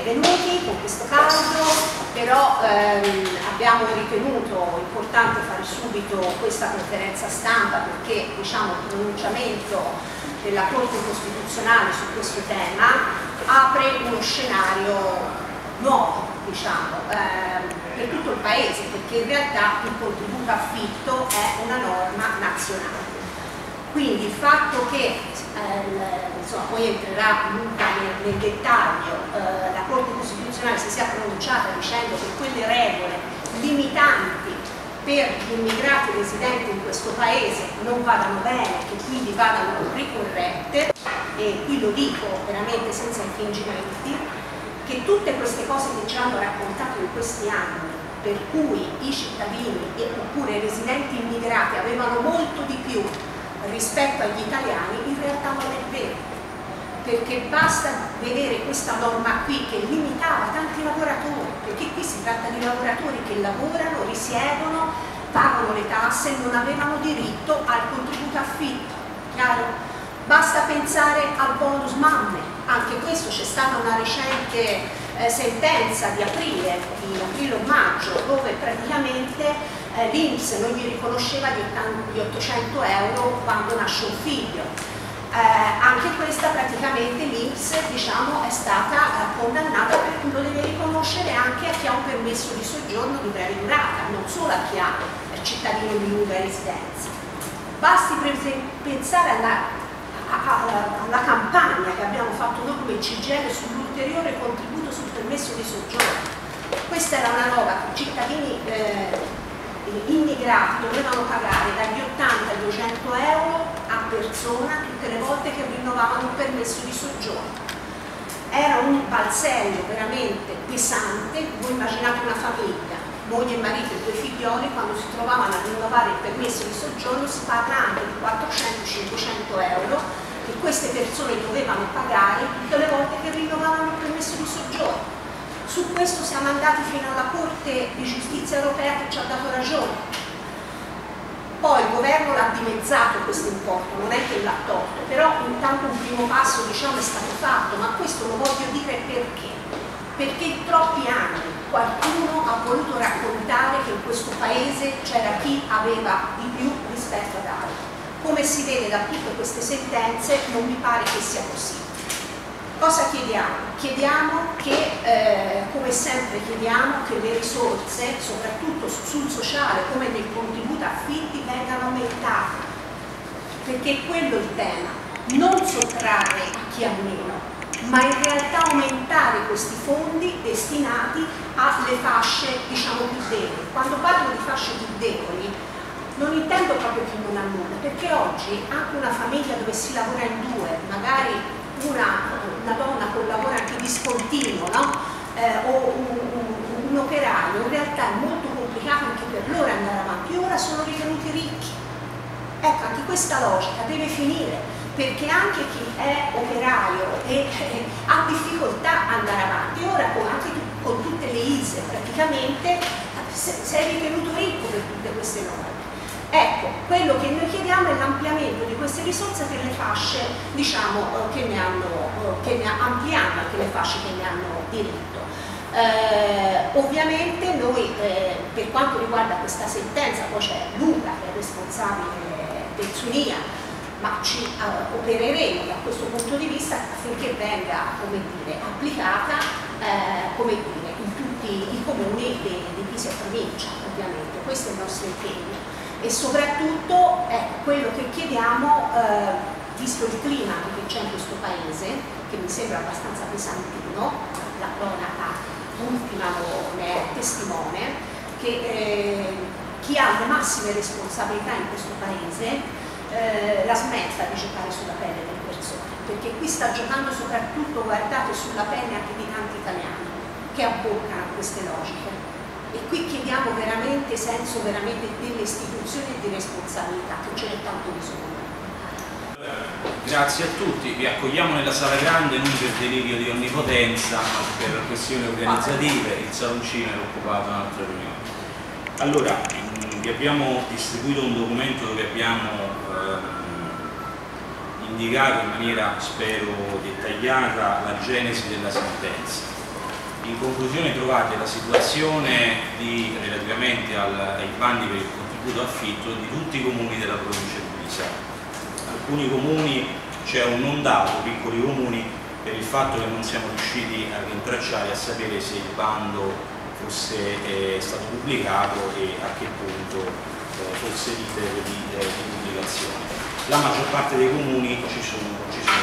venuti con questo caldo, però abbiamo ritenuto importante fare subito questa conferenza stampa perché diciamo, il pronunciamento della Corte Costituzionale su questo tema apre uno scenario nuovo, diciamo, per tutto il Paese, perché in realtà il contributo affitto è una norma nazionale. Quindi il fatto che, insomma, poi entrerà Luca nel dettaglio, la Corte Costituzionale si sia pronunciata dicendo che quelle regole limitanti per gli immigrati residenti in questo Paese non vadano bene, che quindi vadano ricorrette, e qui lo dico veramente senza infingimenti, che tutte queste cose che ci hanno raccontato in questi anni, per cui i cittadini oppure i residenti immigrati avevano molto di più rispetto agli italiani, in realtà non è vero, perché basta vedere questa norma qui che limitava tanti lavoratori, perché qui si tratta di lavoratori che lavorano, risiedono, pagano le tasse, non avevano diritto al contributo affitto, chiaro? Basta pensare al bonus mamme, anche questo c'è stata una recente sentenza di aprile o maggio, dove praticamente l'INPS non gli riconosceva gli 800 euro quando nasce un figlio. Anche questa praticamente l'INPS diciamo, è stata condannata perché lo deve riconoscere anche a chi ha un permesso di soggiorno di breve durata, non solo a chi ha cittadino di lunga residenza. Basti pensare alla campagna che abbiamo fatto noi come CGIL sull'ulteriore contributo sul permesso di soggiorno. Questa era una roba che i cittadini immigrati dovevano pagare dagli 80 ai 200 euro a persona tutte le volte che rinnovavano il permesso di soggiorno. Era un balzello veramente pesante. Voi immaginate una famiglia, moglie e marito e due figlioli, quando si trovavano a rinnovare il permesso di soggiorno si parla anche di 400-500 euro che queste persone dovevano pagare tutte le volte che rinnovavano il permesso di soggiorno. Su questo siamo andati fino alla Corte di Giustizia Europea che ci ha dato ragione. Poi il governo l'ha dimezzato questo importo, non è che l'ha tolto, però intanto un primo passo diciamo, è stato fatto, ma questo lo voglio dire perché? Perché in troppi anni qualcuno ha voluto raccontare che in questo paese c'era chi aveva di più rispetto ad altri. Come si vede da tutte queste sentenze non mi pare che sia così. Cosa chiediamo? Chiediamo che, come sempre chiediamo, che le risorse, soprattutto sul sociale come nel contributo affitti, vengano aumentate, perché è quello il tema, non sottrarre a chi ha meno, ma in realtà aumentare questi fondi destinati alle fasce diciamo più deboli. Quando parlo di fasce più deboli non intendo proprio chi non ha nulla, perché oggi anche una famiglia dove si lavora in due, magari una donna con lavoro anche discontinuo, no? O un operaio, in realtà è molto complicato anche per loro andare avanti. Ora sono ritenuti ricchi. Ecco, anche questa logica deve finire, perché anche chi è operaio e ha difficoltà ad andare avanti, ora anche con tutte le ISE praticamente sei ritenuto ricco per tutte queste norme. Ecco, quello che noi chiediamo è l'ampliamento di queste risorse per le fasce, diciamo, ampliando anche le fasce che ne hanno diritto. Ovviamente noi, per quanto riguarda questa sentenza, poi c'è Luca che è responsabile del SUNIA, ma ci opereremo da questo punto di vista affinché venga, come dire, applicata, come dire, in tutti i comuni di Pisa e provincia, ovviamente. Questo è il nostro impegno. E soprattutto quello che chiediamo, visto il clima che c'è in questo paese, che mi sembra abbastanza pesantino, la cronaca ultima ne è testimone, che chi ha le massime responsabilità in questo paese la smetta di giocare sulla pelle delle persone, perché qui sta giocando soprattutto, guardate, sulla pelle anche di tanti italiani che abboccano a queste logiche. E qui chiediamo veramente senso veramente delle istituzioni e di responsabilità, che ce n'è tanto bisogno. Grazie a tutti, vi accogliamo nella sala grande non per delirio di onnipotenza, ma per questioni organizzative, il saloncino era occupato in un'altra riunione. Allora, vi abbiamo distribuito un documento dove abbiamo indicato in maniera, spero, dettagliata la genesi della sentenza. In conclusione trovate la situazione relativamente ai bandi per il contributo affitto di tutti i comuni della provincia di Pisa. Alcuni comuni c'è un non dato, piccoli comuni, per il fatto che non siamo riusciti a rintracciare, a sapere se il bando fosse stato pubblicato e a che punto fosse l'iter di pubblicazione. La maggior parte dei comuni ci sono.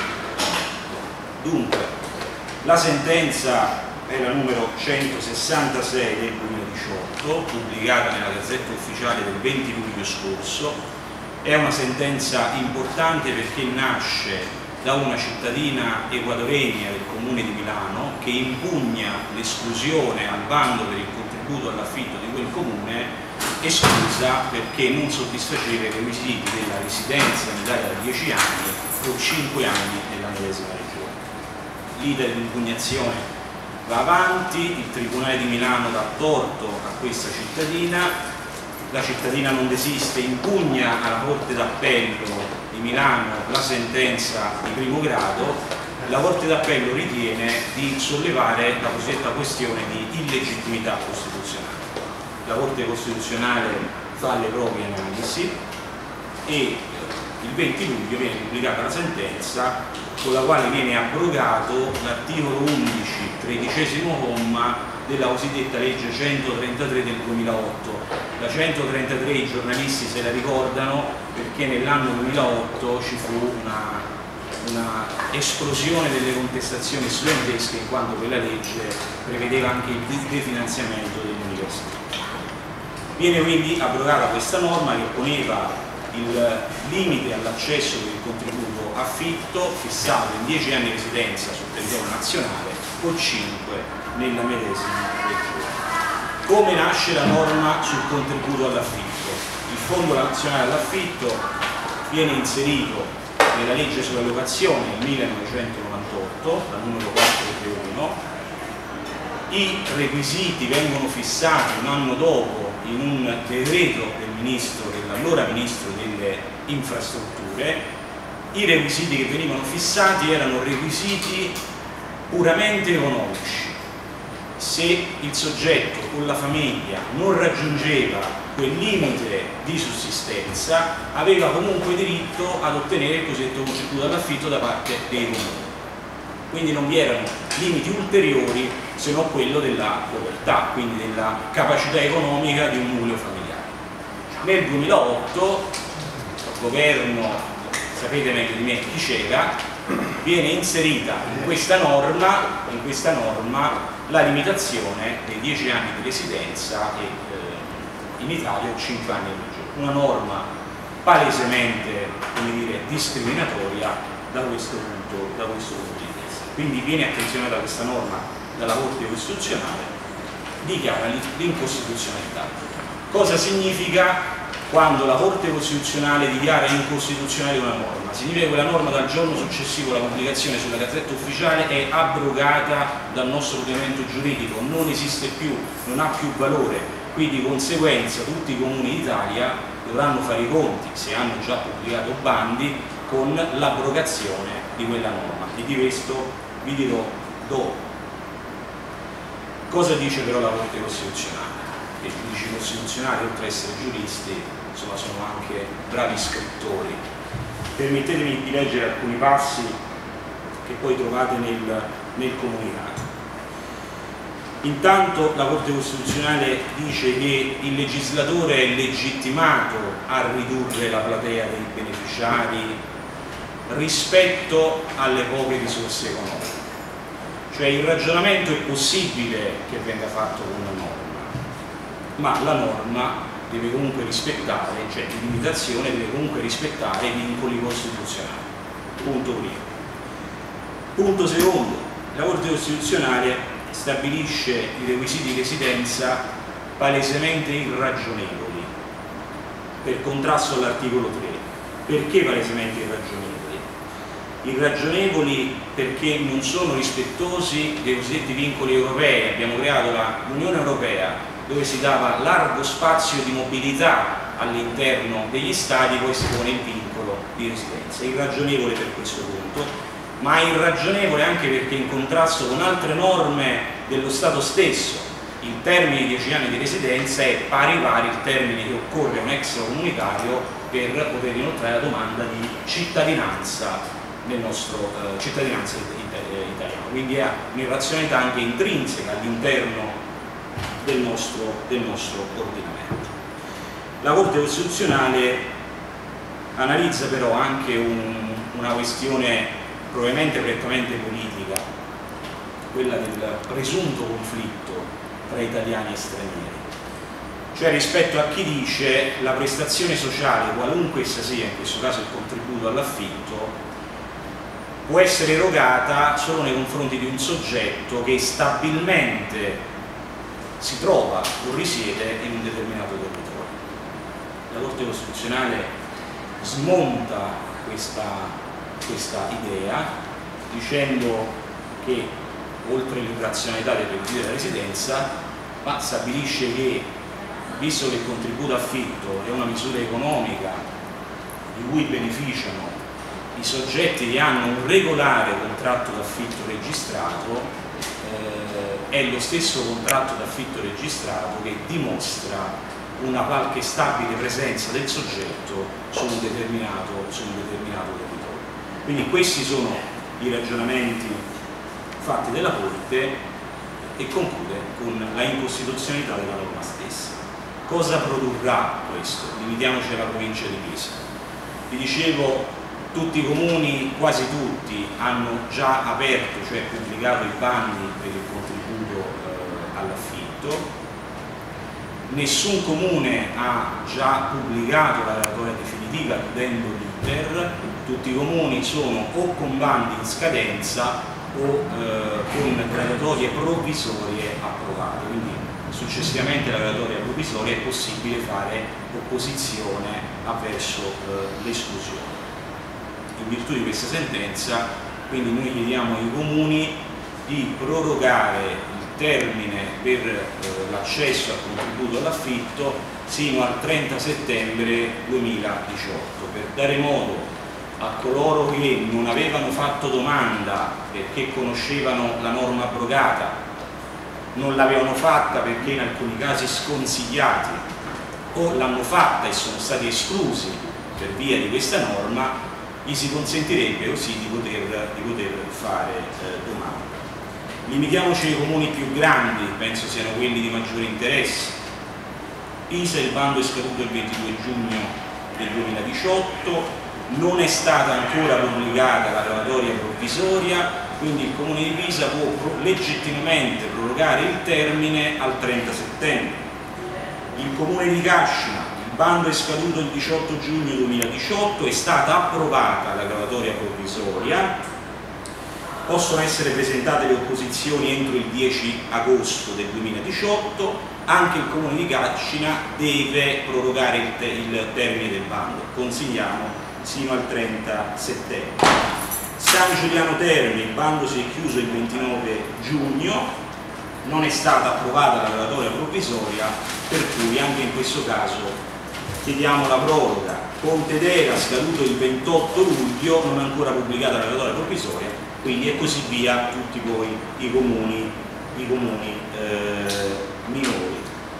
Dunque, la sentenza è la numero 166 del 2018, pubblicata nella Gazzetta Ufficiale del 20 luglio scorso. È una sentenza importante perché nasce da una cittadina equatoregna del Comune di Milano che impugna l'esclusione al bando per il contributo all'affitto di quel comune, esclusa perché non soddisfaceva i requisiti della residenza in Italia da 10 anni o 5 anni nella medesima regione. L'iter di impugnazione va avanti, il Tribunale di Milano dà torto a questa cittadina, la cittadina non desiste, impugna alla Corte d'Appello di Milano la sentenza di primo grado, la Corte d'Appello ritiene di sollevare la cosiddetta questione di illegittimità costituzionale. La Corte Costituzionale fa le proprie analisi e il 20 luglio viene pubblicata la sentenza con la quale viene abrogato l'articolo 11, 13° comma della cosiddetta legge 133 del 2008. La 133 i giornalisti se la ricordano perché nell'anno 2008 ci fu una esplosione delle contestazioni studentesche, in quanto quella legge prevedeva anche il definanziamento delle università. Viene quindi abrogata questa norma che poneva il limite all'accesso per il contributo affitto fissato in 10 anni di residenza sul territorio nazionale o 5 nella medesima regione. Come nasce la norma sul contributo all'affitto? Il Fondo Nazionale all'Affitto viene inserito nella legge sulla locazione del 1998, la numero 431. I requisiti vengono fissati un anno dopo in un decreto dell'allora ministro delle infrastrutture. I requisiti che venivano fissati erano requisiti puramente economici. Se il soggetto con la famiglia non raggiungeva quel limite di sussistenza, aveva comunque diritto ad ottenere il cosiddetto contributo all'affitto da parte dei comuni. Quindi non vi erano limiti ulteriori se non quello della povertà, quindi della capacità economica di un nucleo familiare. Nel 2008 il governo, sapete meglio di me chi c'era, viene inserita in questa norma la limitazione dei 10 anni di residenza e in Italia 5 anni in regione. Una norma palesemente, come dire, discriminatoria da questo punto di vista. Quindi viene attenzionata questa norma dalla Corte Costituzionale, dichiara l'incostituzionalità. Cosa significa quando la Corte Costituzionale dichiara incostituzionale una norma? Significa che quella norma dal giorno successivo alla pubblicazione sulla Gazzetta Ufficiale è abrogata dal nostro ordinamento giuridico, non esiste più, non ha più valore, quindi di conseguenza tutti i comuni d'Italia dovranno fare i conti, se hanno già pubblicato bandi, con l'abrogazione di quella norma, e di questo vi dirò dopo. Cosa dice però la Corte Costituzionale? I giudici costituzionali, oltre ad essere giuristi, insomma, sono anche bravi scrittori. Permettetemi di leggere alcuni passi che poi trovate nel comunicato. Intanto la Corte Costituzionale dice che il legislatore è legittimato a ridurre la platea dei beneficiari rispetto alle poche risorse economiche. Cioè il ragionamento è possibile che venga fatto con una norma, ma la norma deve comunque rispettare, cioè di limitazione deve comunque rispettare i vincoli costituzionali. Punto primo. Punto secondo, la Corte Costituzionale stabilisce i requisiti di residenza palesemente irragionevoli per contrasto all'articolo 3. Perché palesemente irragionevoli? Irragionevoli perché non sono rispettosi dei cosiddetti vincoli europei. Abbiamo creato l'Unione Europea, dove si dava largo spazio di mobilità all'interno degli stati, poi si pone il vincolo di residenza. Irragionevole per questo punto. ma irragionevole anche perché in contrasto con altre norme dello Stato stesso. Il termine di 10 anni di residenza è pari il termine che occorre a un extracomunitario per poter inoltrare la domanda di cittadinanza nel nostro cittadinanza italiana, quindi è un'irrazionalità anche intrinseca all'interno del nostro ordinamento. La Corte Costituzionale analizza però anche una questione probabilmente prettamente politica, quella del presunto conflitto tra italiani e stranieri, cioè rispetto a chi dice la prestazione sociale, qualunque essa sia, in questo caso il contributo all'affitto, può essere erogata solo nei confronti di un soggetto che stabilmente si trova o risiede in un determinato territorio. La Corte Costituzionale smonta questa idea dicendo che oltre all'irrazionalità del requisito della residenza, ma stabilisce che, visto che il contributo affitto è una misura economica di cui beneficiano i soggetti che hanno un regolare contratto d'affitto registrato, è lo stesso contratto d'affitto registrato che dimostra una qualche stabile presenza del soggetto su un determinato territorio. Quindi questi sono i ragionamenti fatti della Corte e conclude con la incostituzionalità della norma stessa. Cosa produrrà questo? Limitiamoci alla provincia di Pisa. Vi dicevo, tutti i comuni, quasi tutti, hanno già aperto, cioè pubblicato i bandi per il contributo all'affitto. Nessun comune ha già pubblicato la graduatoria definitiva chiudendo l'iter. Tutti i comuni sono o con bandi in scadenza o con graduatorie provvisorie approvate, quindi successivamente alla graduatoria provvisoria è possibile fare opposizione avverso l'esclusione. In virtù di questa sentenza, quindi noi chiediamo ai comuni di prorogare il termine per l'accesso al contributo all'affitto sino al 30 settembre 2018 per dare modo a coloro che non avevano fatto domanda perché conoscevano la norma abrogata, non l'avevano fatta perché in alcuni casi sconsigliati o l'hanno fatta e sono stati esclusi per via di questa norma, gli si consentirebbe così di poter fare domanda. Limitiamoci ai comuni più grandi, penso siano quelli di maggiore interesse. Pisa, il bando è scaduto il 22 giugno del 2018, non è stata ancora pubblicata la graduatoria provvisoria, quindi il Comune di Pisa può legittimamente prorogare il termine al 30 settembre. Il Comune di Cascina, il bando è scaduto il 18 giugno 2018, è stata approvata la graduatoria provvisoria, possono essere presentate le opposizioni entro il 10 agosto del 2018, anche il Comune di Cascina deve prorogare il termine del bando, consigliamo sino al 30 settembre. San Giuliano Terme, il bando si è chiuso il 29 giugno, non è stata approvata la graduatoria provvisoria, per cui anche in questo caso chiediamo la proroga. Pontedera, scaduto il 28 luglio, non ancora pubblicata la graduatoria provvisoria, quindi e così via tutti poi i comuni minori.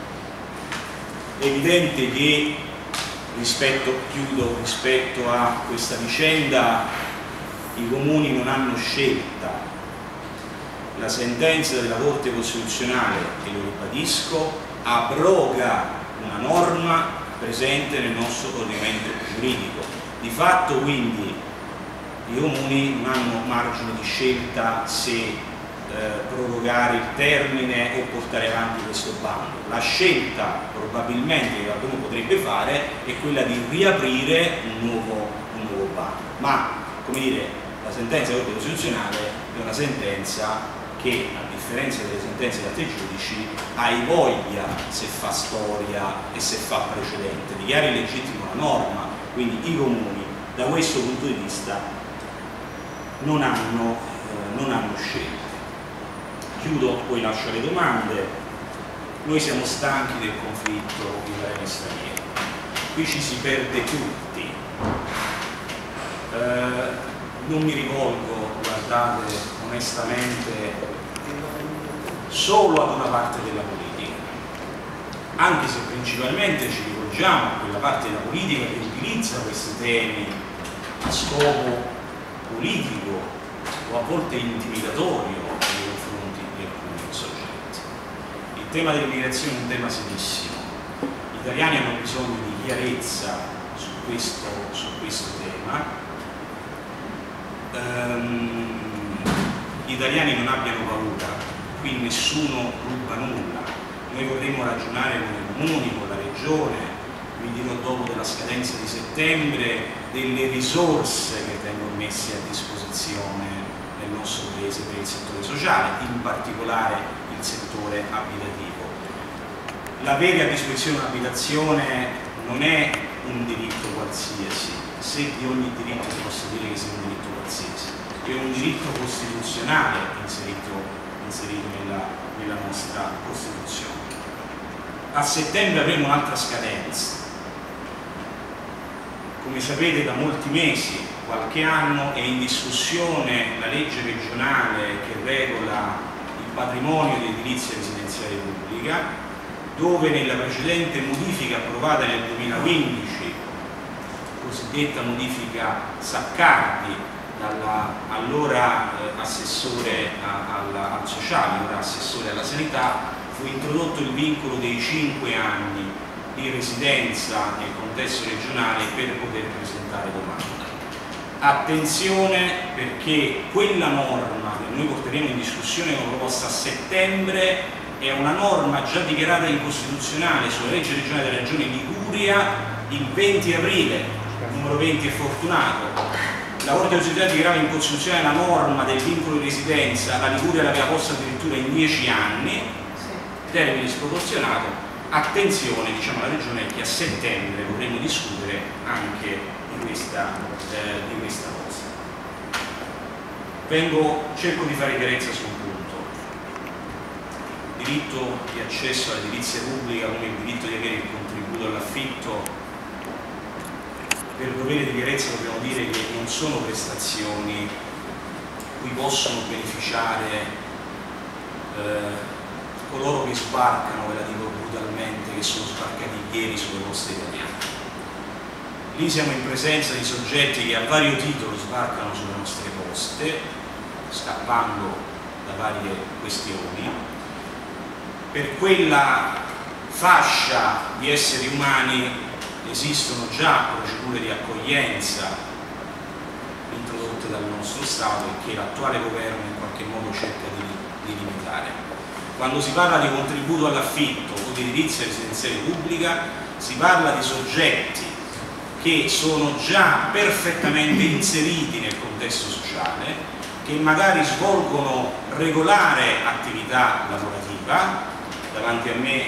È evidente che rispetto a questa vicenda i comuni non hanno scelta. La sentenza della Corte Costituzionale, e lo ribadisco, abroga una norma presente nel nostro ordinamento giuridico. Di fatto quindi i comuni non hanno margine di scelta se prorogare il termine o portare avanti questo bando. La scelta probabilmente che qualcuno potrebbe fare è quella di riaprire un nuovo bando, ma come dire, la sentenza della Corte Costituzionale è una sentenza che, a differenza delle sentenze di altri giudici, hai voglia se fa storia e se fa precedente, dichiara illegittima la norma, quindi i comuni da questo punto di vista non hanno scelta. Chiudo, poi lascio le domande. Noi siamo stanchi del conflitto italiano straniero, qui ci si perde tutti. Non mi rivolgo guardate onestamente solo ad una parte della politica, anche se principalmente ci rivolgiamo a quella parte della politica che utilizza questi temi a scopo politico o a volte intimidatorio nei confronti di alcuni soggetti. Il tema dell'immigrazione è un tema serissimo. Gli italiani hanno bisogno di chiarezza su questo tema. Gli italiani non abbiano paura, qui nessuno ruba nulla. Noi vorremmo ragionare con i comuni, con la regione, vi dirò dopo della scadenza di settembre, delle risorse che vengono messe a disposizione nel nostro paese per il settore sociale, in particolare il settore abitativo. L'avere a disposizione un'abitazione non è un diritto qualsiasi, se di ogni diritto si possa dire che sia un diritto qualsiasi, è un diritto costituzionale inserito nella nostra Costituzione. A settembre avremo un'altra scadenza. Come sapete, da molti mesi, qualche anno, è in discussione la legge regionale che regola il patrimonio di edilizia residenziale pubblica, dove nella precedente modifica approvata nel 2015, cosiddetta modifica Saccardi, dall'allora assessore al sociale, ora assessore alla sanità, fu introdotto il vincolo dei 5 anni di residenza nel contesto regionale per poter presentare domanda. Attenzione, perché quella norma che noi porteremo in discussione come proposta a settembre è una norma già dichiarata incostituzionale sulla legge regionale della Regione Liguria il 20 aprile, numero 20 è fortunato. La Corte Costituzionale dichiarava incostituzionale la norma del vincolo di residenza, la Liguria l'aveva posta addirittura in 10 anni, termine sproporzionato. Attenzione, diciamo alla Regione, che a settembre vorremmo discutere anche di questa cosa. Cerco di fare chiarezza su un punto. Il diritto di accesso all'edilizia pubblica, come il diritto di avere il contributo all'affitto, per dovere di chiarezza dobbiamo dire che non sono prestazioni cui possono beneficiare coloro che sbarcano, ve la dico brutalmente, che sono sbarcati ieri sulle coste italiane. Lì siamo in presenza di soggetti che a vario titolo sbarcano sulle nostre coste, scappando da varie questioni. Per quella fascia di esseri umani esistono già procedure di accoglienza introdotte dal nostro Stato e che l'attuale governo in qualche modo cerca di limitare. Quando si parla di contributo all'affitto o di edilizia residenziale pubblica, si parla di soggetti che sono già perfettamente inseriti nel contesto sociale, che magari svolgono regolare attività lavorativa. Davanti a me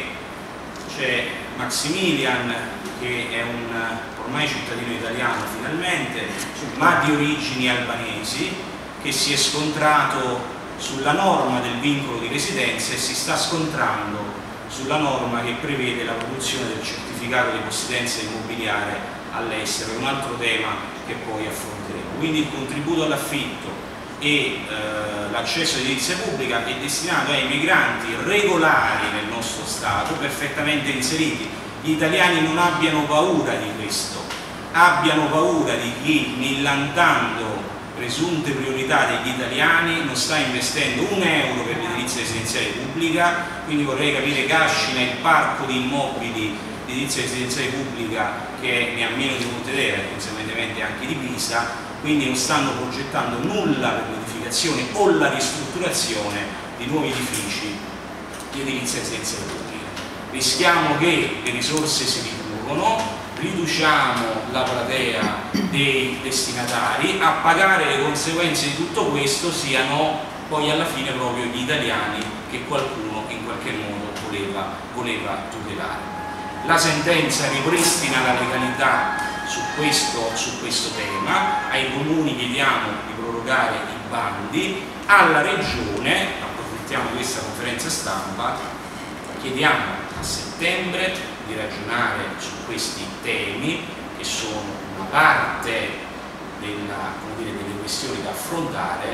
c'è Maximilian, che è un ormai cittadino italiano finalmente, ma di origini albanesi, che si è scontrato sulla norma del vincolo di residenza e si sta scontrando sulla norma che prevede la produzione del certificato di possedenza immobiliare all'estero. È un altro tema che poi affronteremo. Quindi il contributo all'affitto e l'accesso all'edilizia pubblica è destinato ai migranti regolari nel nostro Stato, perfettamente inseriti. Gli italiani non abbiano paura di questo, abbiano paura di chi, millantando presunte priorità degli italiani, non sta investendo un euro per l'edilizia residenziale pubblica. Quindi vorrei capire Cascina, il parco di immobili di edilizia residenziale pubblica che ne ha meno di Pontedera e conseguentemente anche di Pisa, quindi non stanno progettando nulla per l'edificazione o la ristrutturazione di nuovi edifici di edilizia residenziale pubblica. Rischiamo che le risorse si riducono, riduciamo la platea dei destinatari, a pagare le conseguenze di tutto questo siano poi alla fine proprio gli italiani che qualcuno in qualche modo voleva tutelare. La sentenza ripristina la legalità su questo tema, ai comuni chiediamo di prorogare i bandi, alla Regione, approfittiamo di questa conferenza stampa, chiediamo a settembre di ragionare su questi temi che sono una parte delle questioni da affrontare,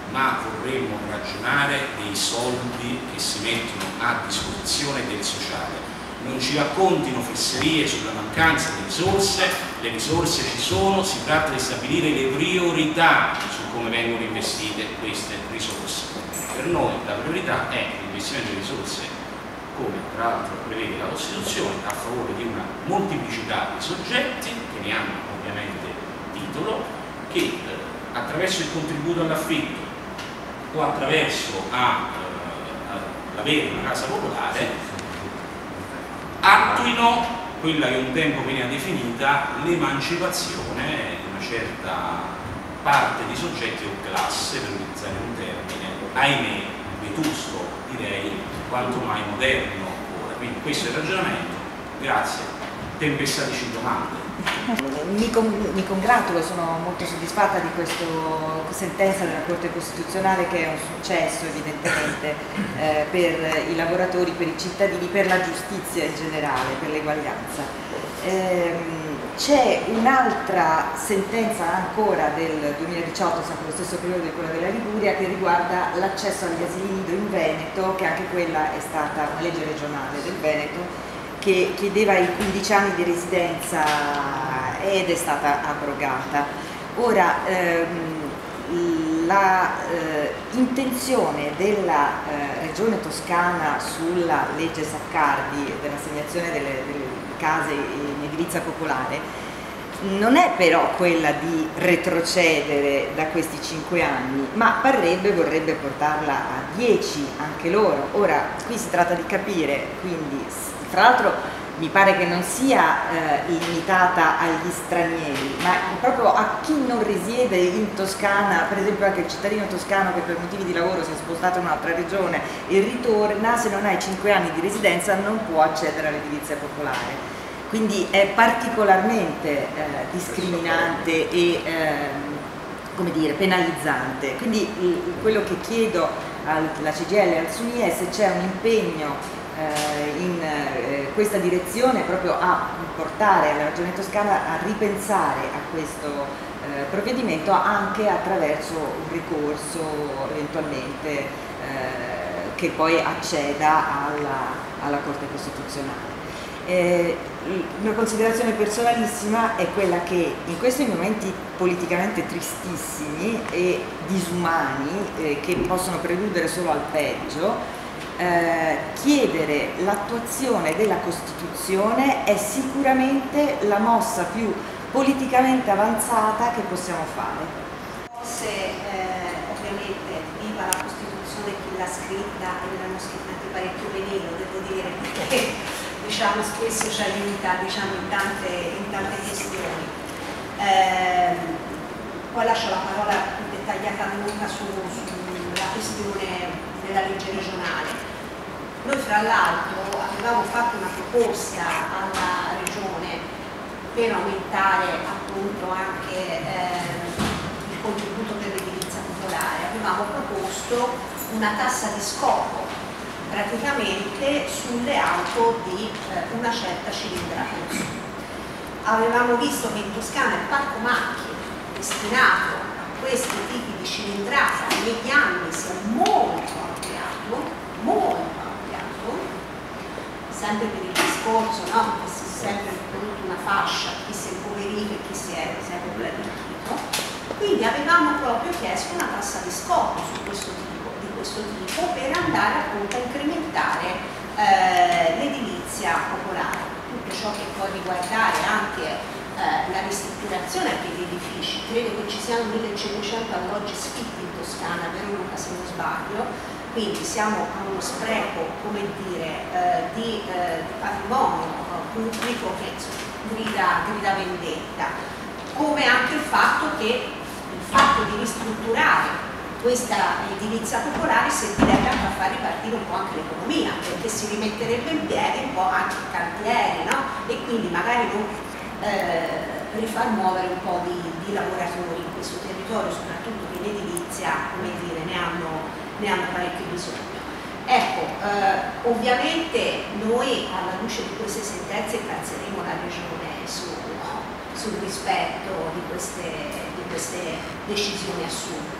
ma vorremmo ragionare dei soldi che si mettono a disposizione del sociale. Non ci raccontino fesserie sulla mancanza di risorse, le risorse ci sono, si tratta di stabilire le priorità su come vengono investite queste risorse. Per noi la priorità è l'investimento di risorse, come tra l'altro prevede la Costituzione, a favore di una molteplicità di soggetti che ne hanno ovviamente titolo, che attraverso il contributo all'affitto o attraverso l'avere una casa popolare attuino quella che un tempo veniva definita l'emancipazione di una certa parte di soggetti o classe, per utilizzare un termine, ahimè, vetusto, direi, quanto mai moderno ora. Quindi questo è il ragionamento. Grazie. Tempestatrici domande. Mi congratulo, sono molto soddisfatta di questa sentenza della Corte Costituzionale, che è un successo evidentemente per i lavoratori, per i cittadini, per la giustizia in generale, per l'eguaglianza. C'è un'altra sentenza ancora del 2018, sempre lo stesso periodo di quella della Liguria, che riguarda l'accesso agli asili nido in Veneto, che anche quella è stata una legge regionale del Veneto, che chiedeva i 15 anni di residenza ed è stata abrogata. Ora, l'intenzione della Regione Toscana sulla legge Saccardi, dell'assegnazione delle case in edilizia popolare, non è però quella di retrocedere da questi 5 anni, ma vorrebbe portarla a 10 anche loro. Ora, qui si tratta di capire, quindi, tra l'altro mi pare che non sia limitata agli stranieri, ma proprio a chi non risiede in Toscana, per esempio anche il cittadino toscano che per motivi di lavoro si è spostato in un'altra regione e ritorna, se non hai 5 anni di residenza non può accedere all'edilizia popolare. Quindi è particolarmente discriminante e come dire, penalizzante. Quindi quello che chiedo alla CGIL e al SUNI è se c'è un impegno in questa direzione, proprio a portare la Regione Toscana a ripensare a questo provvedimento anche attraverso un ricorso eventualmente che poi acceda alla Corte Costituzionale. Una considerazione personalissima è quella che in questi momenti politicamente tristissimi e disumani, che possono preludere solo al peggio, chiedere l'attuazione della Costituzione è sicuramente la mossa più politicamente avanzata che possiamo fare. Ovviamente viva la Costituzione, chi l'ha scritta, e l'hanno scritta anche parecchio benino, devo dire, perché diciamo spesso ci aiuta, diciamo, in tante questioni. Poi lascio la parola più dettagliata a Luca sulla questione della legge regionale. Noi fra l'altro avevamo fatto una proposta alla Regione per aumentare appunto anche il contributo per l'edilizia popolare. Avevamo proposto una tassa di scopo praticamente sulle auto di una certa cilindrata. Avevamo visto che in Toscana il parco macchine destinato a questi tipi di cilindrata negli anni si è molto ampliato, sempre per il discorso, no? Che si è sempre prodotto una fascia, chi si è impoverito e chi si è sempre arricchito. Quindi avevamo proprio chiesto una tassa di scopo di questo tipo per andare appunto a incrementare l'edilizia popolare, tutto ciò che può riguardare anche la ristrutturazione anche degli edifici. Credo che ci siano 1500 alloggi sfitti in Toscana, vero Luca, se non sbaglio. Quindi siamo a uno spreco, come dire, di patrimonio pubblico che grida vendetta, come anche il fatto di ristrutturare questa edilizia popolare servirebbe anche a far ripartire un po' anche l'economia, perché si rimetterebbe in piedi un po' anche i cantieri, no? E quindi magari rifar muovere un po' di lavoratori in questo territorio, soprattutto che in edilizia, come dire, ne hanno parecchio bisogno. Ecco, ovviamente noi alla luce di queste sentenze calzeremo la Regione sul rispetto di queste decisioni assunte.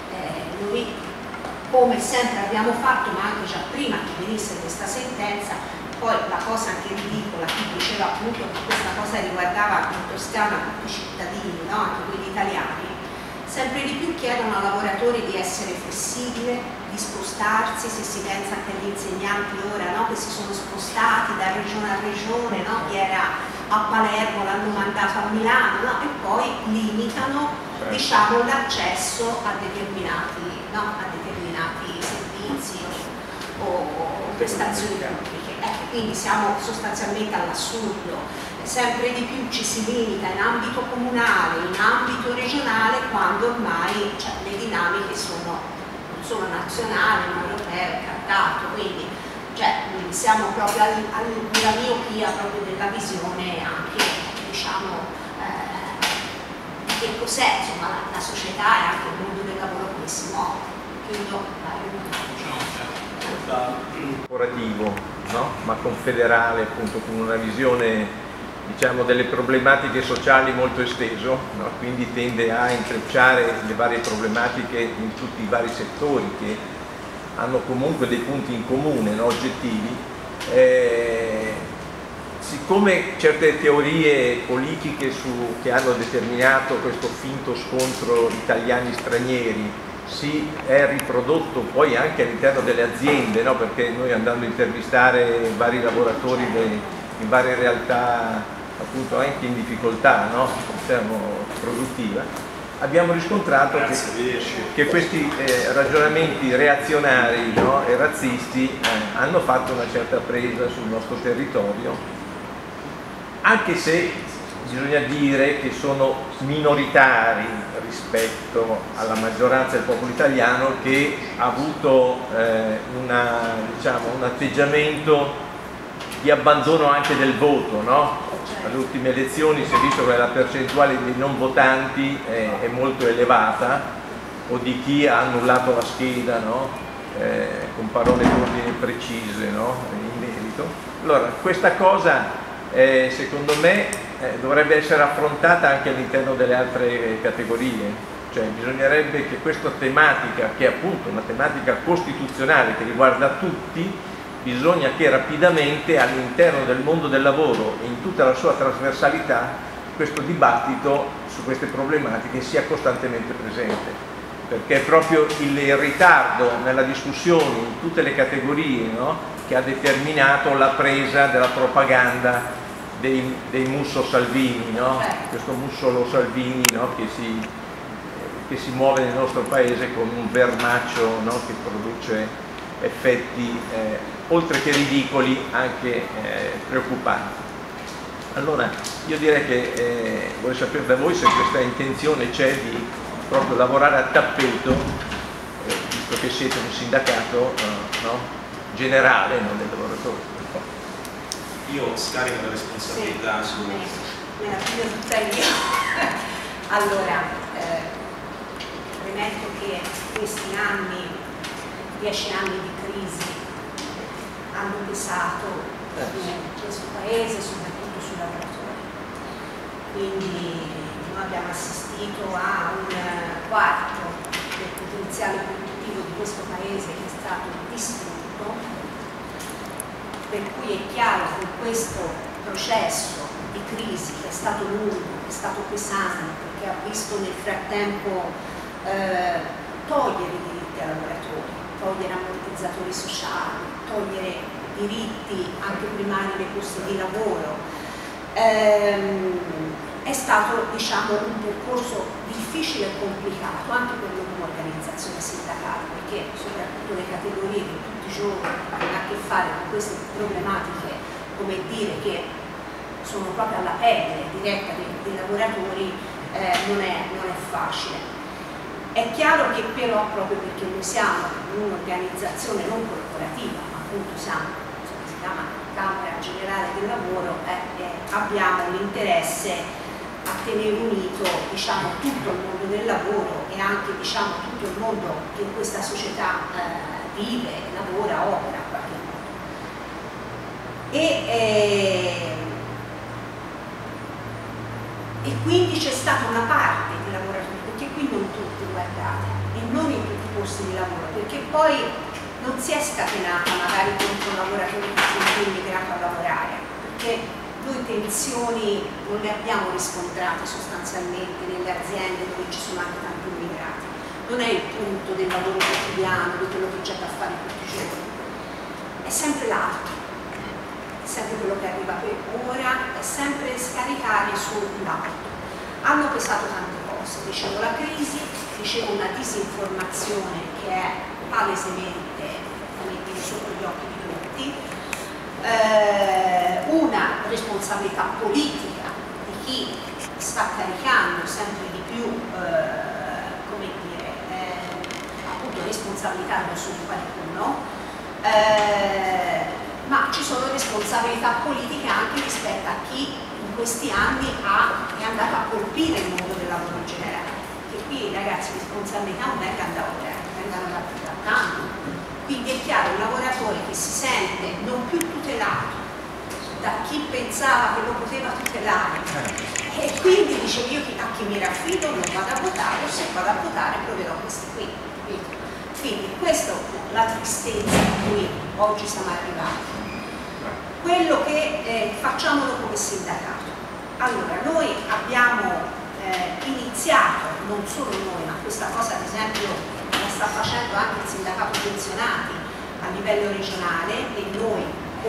Noi, come sempre abbiamo fatto, ma anche già prima che venisse questa sentenza, poi la cosa anche ridicola, chi diceva appunto che questa cosa riguardava in Toscana tutti i cittadini, no? Anche quelli italiani, sempre di più chiedono ai lavoratori di essere flessibili, di spostarsi. Se si pensa anche agli insegnanti ora, no? Che si sono spostati da regione a regione, no? Chi era a Palermo l'hanno mandato a Milano, no? E poi limitano, diciamo, l'accesso a determinati, no? A determinati servizi o prestazioni pubbliche. Quindi siamo sostanzialmente all'assurdo. Sempre di più ci si limita in ambito comunale, in ambito regionale, quando ormai le dinamiche non sono nazionali, ma europee, trattato. Quindi siamo proprio alla miopia proprio della visione anche, diciamo, che cos'è, insomma, la società e anche il mondo del lavoro come si muove. Corporativo, no? Ma confederale, appunto, con una visione, diciamo, delle problematiche sociali molto esteso, no? Quindi tende a intrecciare le varie problematiche in tutti i vari settori che hanno comunque dei punti in comune, no? Oggettivi. Siccome certe teorie politiche che hanno determinato questo finto scontro italiani-stranieri si è riprodotto poi anche all'interno delle aziende, no? Perché noi, andando a intervistare vari lavoratori in varie realtà, appunto anche in difficoltà, no? Produttiva, abbiamo riscontrato che questi ragionamenti reazionari, no? E razzisti hanno fatto una certa presa sul nostro territorio, anche se bisogna dire che sono minoritari rispetto alla maggioranza del popolo italiano, che ha avuto un atteggiamento di abbandono anche del voto, no? Alle ultime elezioni si è visto che la percentuale dei non votanti è molto elevata, o di chi ha annullato la scheda, no? Con parole d'ordine precise, no? In merito. Allora, questa cosa secondo me dovrebbe essere affrontata anche all'interno delle altre categorie, cioè bisognerebbe che questa tematica, che è appunto una tematica costituzionale che riguarda tutti, bisogna che rapidamente all'interno del mondo del lavoro e in tutta la sua trasversalità questo dibattito su queste problematiche sia costantemente presente, perché è proprio il ritardo nella discussione in tutte le categorie, no? Che ha determinato la presa della propaganda dei Musso Salvini, no? Questo Mussolo Salvini, no? che si muove nel nostro paese con un vernaccio, no? Che produce effetti oltre che ridicoli anche preoccupanti. Allora io direi che vorrei sapere da voi se questa intenzione c'è di proprio lavorare a tappeto, visto che siete un sindacato no? Generale, non del lavoratore. Io scarico la responsabilità su... Me la piglio tutta io. Allora, premetto che questi anni, 10 anni di crisi, hanno pesato su questo paese, soprattutto sui lavoratori. Quindi noi abbiamo assistito a un quarto del potenziale produttivo di questo paese che è stato distrutto, per cui è chiaro che questo processo di crisi, che è stato lungo, che è stato pesante, che ha visto nel frattempo togliere i diritti ai lavoratori, togliere ammortizzatori sociali, togliere diritti anche primari nei posti di lavoro, è stato, diciamo, un percorso difficile e complicato anche per un'organizzazione sindacale, perché soprattutto le categorie che tutti i giorni hanno a che fare con queste problematiche, come dire, che sono proprio alla pelle diretta dei lavoratori, non è facile. È chiaro che però, proprio perché noi siamo un'organizzazione non corporativa, ma appunto siamo, si chiama Camera Generale del Lavoro, abbiamo l'interesse a tenere unito, diciamo, tutto il mondo del lavoro e anche, diciamo, tutto il mondo che in questa società vive, lavora, opera in qualche modo. E quindi c'è stata una parte di lavoratori, perché qui non tutti, guardate, e non in tutti i posti di lavoro, perché poi non si è scatenata magari contro un lavoratore che si è immigrato a lavorare, perché noi tensioni non le abbiamo riscontrate sostanzialmente nelle aziende dove ci sono anche tanti immigrati. Non è il punto del lavoro quotidiano, di quello che c'è da fare tutti i giorni, è sempre l'altro, è sempre quello che arriva per ora, è sempre scaricare sull'altro. Hanno pesato tante cose, dicevo la crisi, dicevo una disinformazione che è palesemente, come dire, sotto gli occhi di tutti, una responsabilità politica di chi sta caricando sempre di più, come dire, appunto responsabilità su qualcuno, ma ci sono responsabilità politiche anche rispetto a chi in questi anni è andato a colpire il mondo del lavoro in generale, che qui ragazzi responsabilità non è che vengano da tanto. Quindi è chiaro, un lavoratore che si sente non più tutelato da chi pensava che lo poteva tutelare e quindi dice io a chi mi raffido non vado a votare, o se vado a votare proverò questi qui. Quindi questa è la tristezza a cui oggi siamo arrivati. Quello che facciamo noi come sindacato. Allora, noi abbiamo iniziato, non solo noi, ma questa cosa ad esempio la sta facendo anche il sindacato pensionati a livello regionale e noi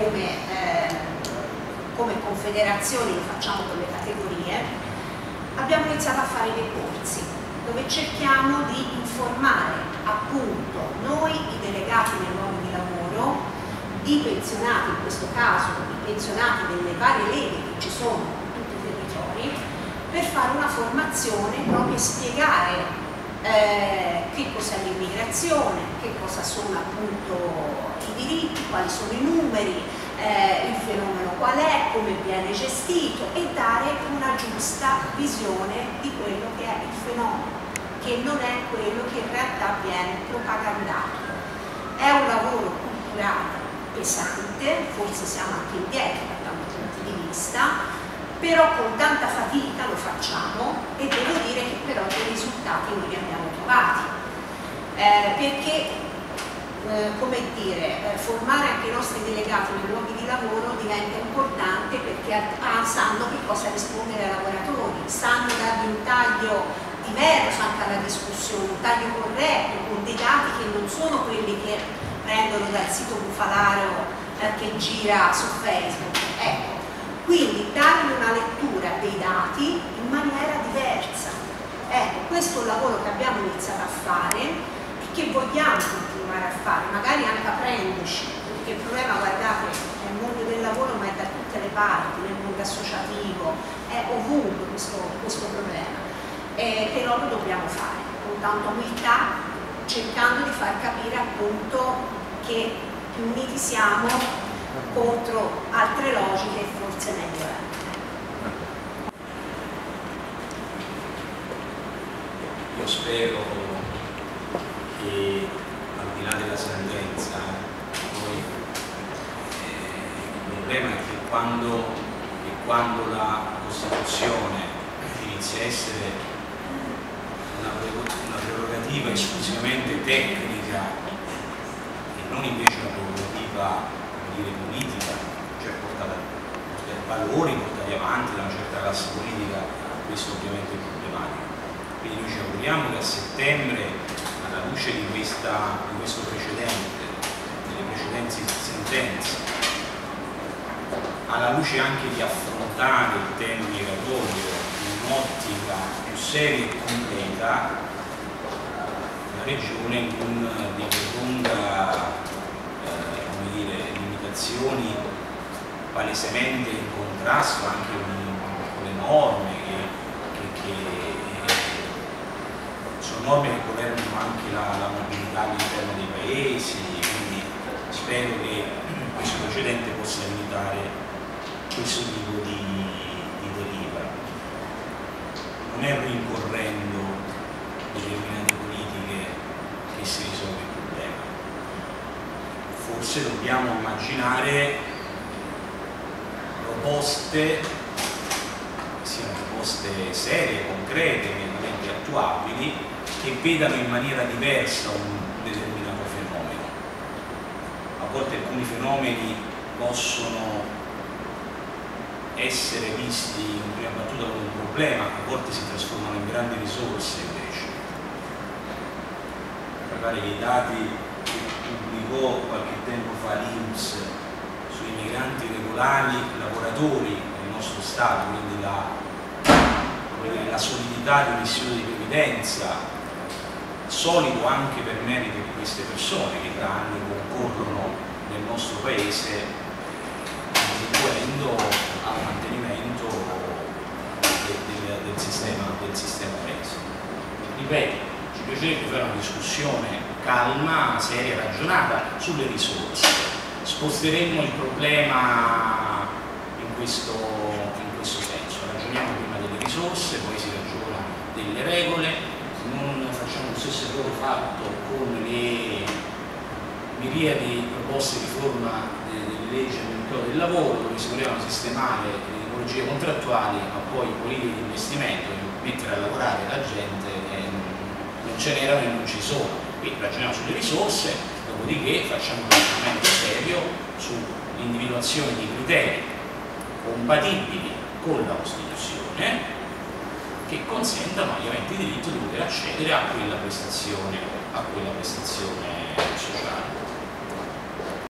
come confederazioni lo facciamo con le categorie. Abbiamo iniziato a fare dei corsi dove cerchiamo di informare appunto noi, i delegati nei luoghi di lavoro, i pensionati in questo caso, i pensionati delle varie leghe che ci sono in tutti i territori, per fare una formazione proprio e spiegare che cos'è l'immigrazione, che cosa sono appunto i diritti, quali sono i numeri, il fenomeno qual è, come viene gestito e dare una giusta visione di quello che è il fenomeno, che non è quello che in realtà viene propagandato. È un lavoro culturale pesante, forse siamo anche indietro da tanti punti di vista, però con tanta fatica lo facciamo e devo dire che però dei risultati noi li abbiamo trovati, perché come dire, formare anche i nostri delegati nei luoghi di lavoro diventa importante perché sanno che cosa rispondere ai lavoratori, sanno dargli un taglio diverso anche alla discussione, un taglio corretto, con dei dati che non sono quelli che prendono dal sito bufalaro che gira su Facebook. Ecco. Quindi dargli una lettura dei dati in maniera diversa. Ecco, questo è un lavoro che abbiamo iniziato a fare e che vogliamo continuare a fare, magari anche aprendoci, perché il problema, guardate, è il mondo del lavoro ma è da tutte le parti, nel mondo associativo, è ovunque questo problema. Però lo dobbiamo fare con tanta umiltà, cercando di far capire appunto che più uniti siamo contro altre logiche forse meglio è. Io spero che al di là della sentenza poi il problema è che quando la Costituzione inizia a essere una prerogativa esclusivamente tecnica e non invece una prerogativa politica, cioè portata valori portati avanti da una certa classe politica, questo ovviamente è problematico. Quindi noi ci auguriamo che a settembre, alla luce di questo precedente, delle precedenti sentenze, alla luce anche di affrontare il tema migratorio in un'ottica più seria e completa, la Regione non di profonda limitazioni palesemente in contrasto anche con le norme che sono norme che governano anche la mobilità all'interno dei paesi, quindi spero che questo precedente possa evitare questo tipo di deriva. Non è rincorrendo determinate politiche che si risolve il problema. Forse dobbiamo immaginare proposte risposte serie, concrete, immediatamente attuabili, che vedano in maniera diversa un determinato fenomeno. A volte alcuni fenomeni possono essere visti in prima battuta come un problema, a volte si trasformano in grandi risorse invece. Mi pare che i dati che pubblicò qualche tempo fa l'INPS sui migranti regolari lavoratori nel nostro Stato, quindi la solidità dell'istituto di previdenza, solido anche per merito di queste persone che da anni concorrono nel nostro Paese, contribuendo al mantenimento del sistema Paese. Ripeto, ci piacerebbe fare una discussione calma, seria, ragionata sulle risorse. Sposteremmo il problema in questo senso, ragioniamo prima delle risorse, poi si ragiona delle regole, non facciamo lo stesso errore fatto con le miriadi proposte di riforma delle leggi del mercato del lavoro, dove si volevano sistemare le tipologie contrattuali, ma poi politiche di investimento, mettere a lavorare la gente, non ce n'erano e non ci sono. Quindi ragioniamo sulle risorse, dopodiché facciamo un ragionamento serio sull'individuazione di criteri compatibili con la Costituzione, che consentano agli aventi diritto di poter accedere a quella prestazione sociale.